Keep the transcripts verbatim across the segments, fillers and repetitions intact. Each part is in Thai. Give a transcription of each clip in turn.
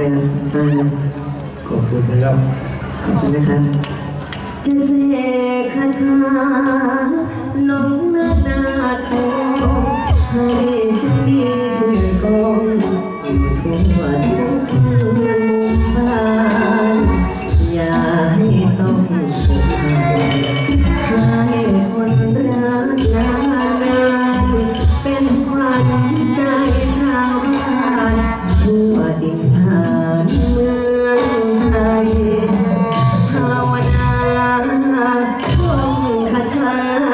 อ่ะฟังขอบคุณนะครับขอบคุณนะครับจะเสกคาถาลงหน้าหน้าทองให้ฉันมีชื่อกองอยู่ทั่วทุกมุมบ้านอย่าให้ต้องสุขให้คนรักนานๆเป็นขวัญใจชาวบ้านทั่วดินแดนเมืองไทยภาวนาท่องคาถา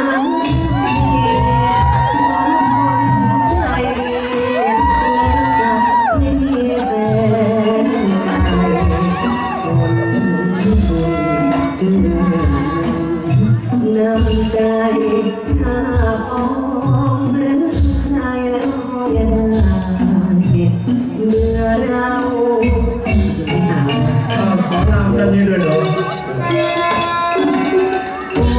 น้ำใจถ้าพร้อมรักใครแล้วอย่าได้เมื่อเราสาวสอนรามแบบนี้ด้วยเหรอโอ้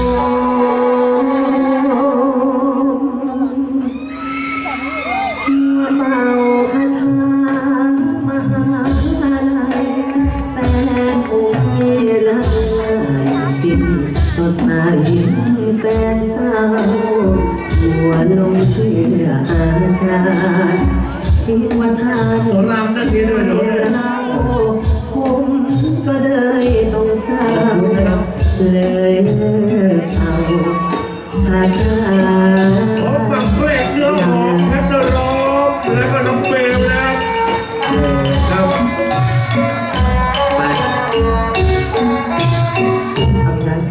เมาคาถามหาลัยแต่องค์ไม่รักสิ้นสดใสแสนเศร้าหัวลงเชื่ออาจารย์คิดว่าท่านสอนรามแบบนี้ด้วยเหรอผมก็เลยต้องเศร้าเลยเลิกเอาคาถาขอฟังเพลงเนื้อหอมเพชรร้องแล้วก็น้องเบลนะครับไปทำนั้น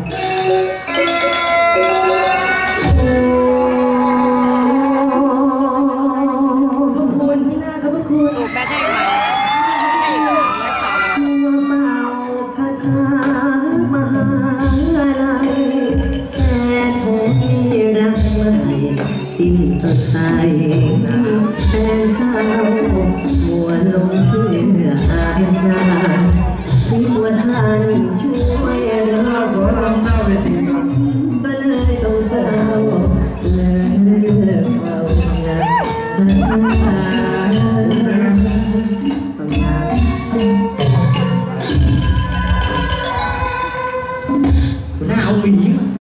พระคุณที่หน้าครับพระคุณแม่ให้ไหมหัวเมาคาถามหาลัยแต่ผมมีรักใหม่สิ้นสดใสแสนเศร้าหัวลงเชื่ออาจารย์คิดว่าท่านช่วยเราสอนรามหน้าเวทีครับก็เลยต้องเศร้าเลยเลิกเอาละต้องมา